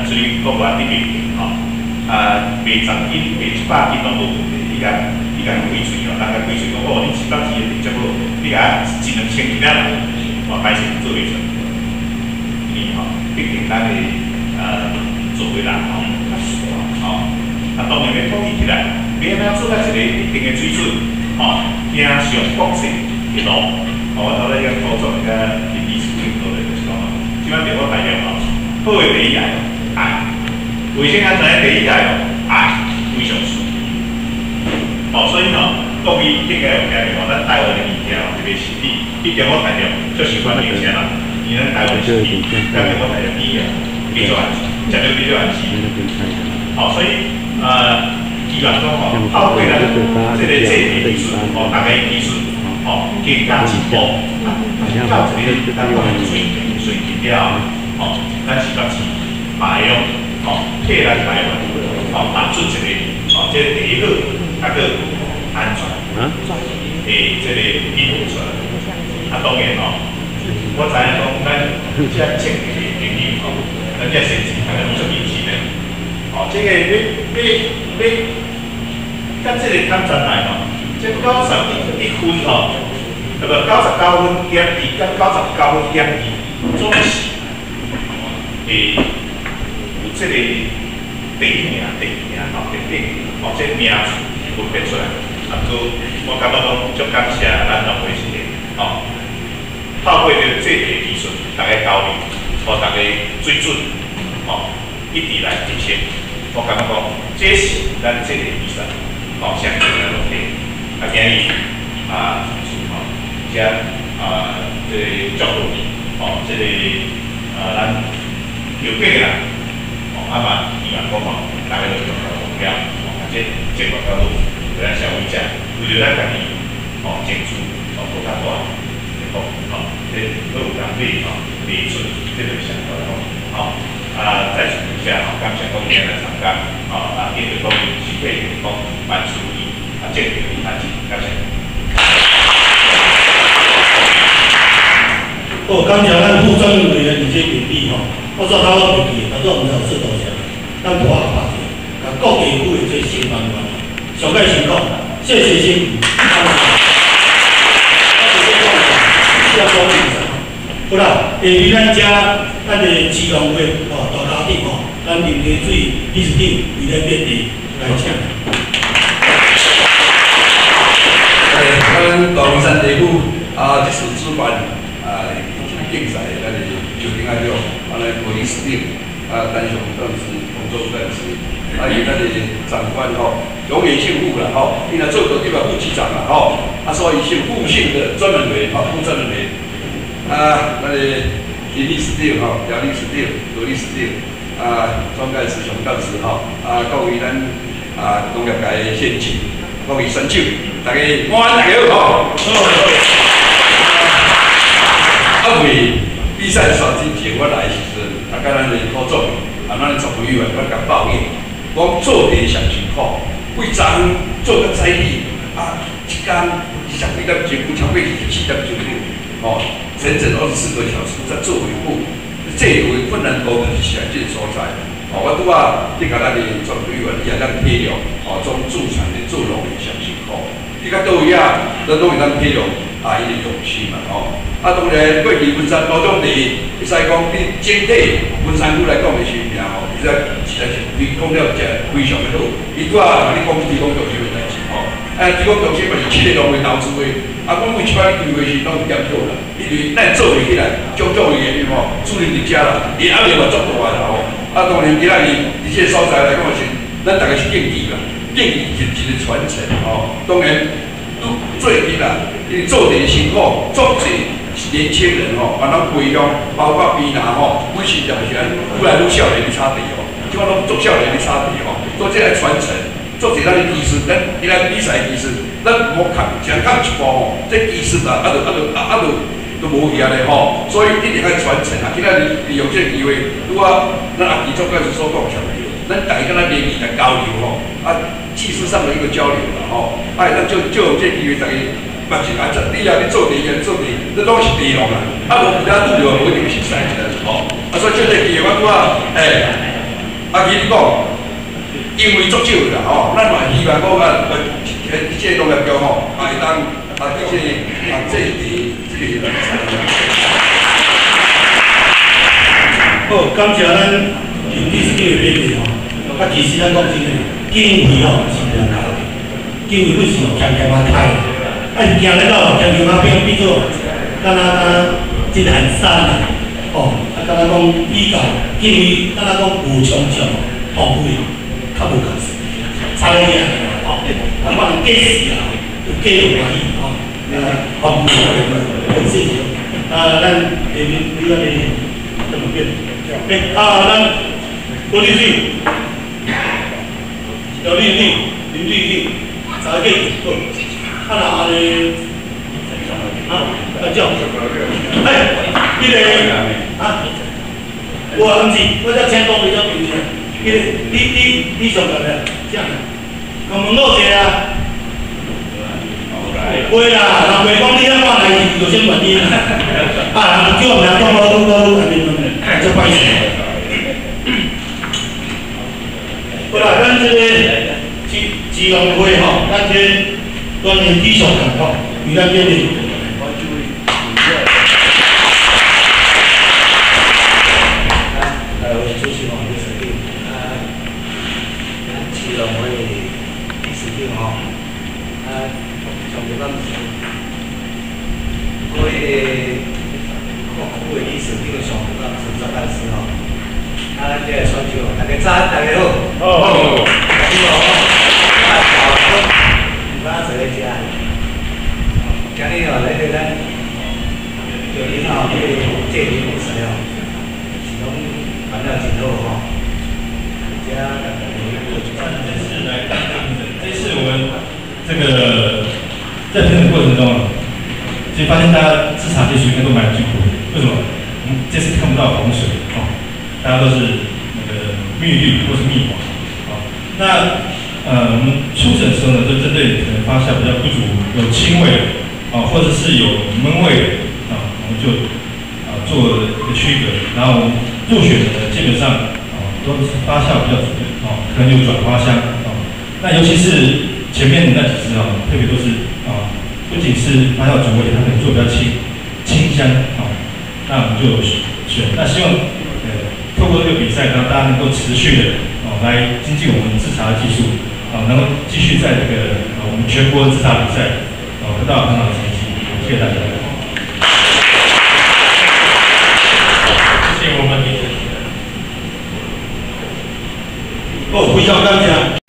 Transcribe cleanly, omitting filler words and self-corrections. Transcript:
水国外那边吼，卖10斤、卖100斤拢无问题，伊甲贵水哦，人家贵水讲哦，你700斤的直接好，你甲1、2千斤啦，哦，歹势做袂出，因为吼，毕竟咱的做伙人吼较熟吼，当然要统一起来，要安怎做到一个一定的水准，吼，行上国际的路，我头咧个操作个经理师做咧就是讲，即摆电话大量吼，好的第一爱爱，卫生安全第一爱爱非常重要。哦，所以吼，国语应该有听吼，咱台湾的物件吼，特别实体，一电话大量就习惯明显啦。因为台湾实体，咱电话大量比较安全，绝对比较安全。哦，所以希望讲吼，透过咱这个制定技术，哦，大家技术，哦，更加进步，到这个咱讲水平了，哦，咱是讲是排用，哦，替咱台湾，哦，打出一个，哦，这第一个，那个安全，这个技术出来。当然哦，我知影讲咱这前期的经验吼，咱这先进，大家做明显的，哦，这个要。甲这个探查来吼，这91分吼，对不？99分减2，甲99分减2，总是有这个第一名、第二名吼，等等，哦，这名次分别出来。我感觉讲足感谢咱农会是的，哦，透过着这个技术，大家交流，互大家水准，哦，一直来提升。我感觉讲，这是咱这个比赛。哦，相对的问题，今日哦，这这个角度，哦，这个咱有几个人，哦，嘛希望讲吼，大家都共同目标，哦，这结果角度，对咱消费者，为了咱家己，哦，争取哦更加大，哦，这都有能力哦，提出这个想法哦，再次一下哦，感谢各位来参加，哦，今日各位是配合讲。万事如意，这个安全，感谢。 好，感谢咱副专任委员李这评比吼，我做头个评比，头做唔知有做多少，咱拖下拍者，甲各地区的做承办员上届辛苦，谢谢辛苦。好啦，下面咱的基隆会吼大家长吼，咱林溪水理事长为咱面地来请。 咱大龙山地区这次主办竞赛，咱的就另外了，来国理司令单雄干事、洪州干事，伊咱的长官吼，永远姓傅啦吼，因为做过一个副局长啦吼，所以姓傅姓的专门委副专门委，咱的林理事长吼，姚理事长、罗理事长，庄干事、熊干事吼，各位咱农业界县长。各位选手，大家安大家好为比赛选之前，我来时阵，甲咱的副总，咱的总委员，我甲抱怨，讲做题上辛苦，规昨做到早起，一天12点钟，超过24点钟了，哦，整整24个小时才做回复，这有困难度就是这个所在。哦，我拄你甲咱的总委员，也咱体谅，哦，种助产的做农的上辛苦。你甲倒位咱拢会咱体谅伊的用心嘛，吼。当然，过去文山高中地，会使讲你整体文山区来讲的水平吼，实在是你讲了非常的好。伊拄你讲提供中心的代志吼，提供中心嘛是7个农会投资的，阮每一摆规划是拢是检讨啦，因为咱做袂起来，种种的原因吼，主任伫遮啦，伊压力嘛足大啦吼。当然，今仔日这个所在来讲是，咱大家是竞技啦，竞技是一个传承吼。当然，最近啦，因为做题辛苦，足侪年轻人吼，把咱培养，包括边呐吼，每时就是安愈来愈少年的差别吼，即摆拢足少年的差别吼，做这来传承，做侪咱的技术，咱今仔比赛技术，咱无看，只看一步吼，这技术都无去安尼吼，所以一定要传承啊！今仔日利用这个机会，拄咱阿基总干事所讲上面，咱大家联谊来交流吼，技术上的一个交流啦吼，咱就用这个机会，大家嘛是你做题，做题，这拢是内容啦，无其他路就无一定熟悉的吼，所以这个机会我拄啊，其实讲，因为足少啦吼，咱嘛希望讲啊，这个农业中吼，啊会当啊这个好，感谢咱林律师的编辑吼。啊，其实咱讲真诶，经费吼是无够，经费本是强强啊太，啊是行得到强强啊变变做，敢真寒山啦，哦，啊敢若讲比较经费，敢若讲无充足，耗费较无够势，差了点，哦，啊可能假死啦，有假有欢喜，哦，耗费很谢谢，咱下面你个怎么变？咱郭律师。刘律师，林律师，查个好，啊那安尼，叫，迄个我唔是，我只请讲比较明显，迄个你上个咧，这样，讲问我者啊，会啦，人袂讲你遐话来就先问你啦，啊，叫我名讲我安尼问，这歹势。好啦，咱这个基隆会吼，咱这专业技术人吼，与咱这里。我主席吼，李司令，咱基隆会李司令吼，从这咱各位各位李司令上咱是总干事吼。咱这个选手，大家早，大家好。好。你好。早坐咧遮。今日哦，来对咱就恁吼，这个比赛哦，是讲办了真好吼。 这次我们这个在评审过程中啊，其实发现大家制茶技术应该都蛮辛苦的。为什么？我们这次看不到洪水哦。大家都是那个蜜绿或是蜜黄，好，那我们初审的时候呢，就针对可能发酵比较不足、有轻味的，啊，或者是有闷味的，啊，我们就做一个区隔。然后我们入选的呢，基本上都是发酵比较足的，可能有转花香，那尤其是前面的那几支特别都是不仅是发酵足味，它可能做比较清香，那我们就选。那希望透过这个比赛，让大家能够持续的来精进我们制茶的技术，能够继续在这个我们全国制茶比赛得到很好的成绩。谢谢大家。 谢谢我们。好，非常感谢。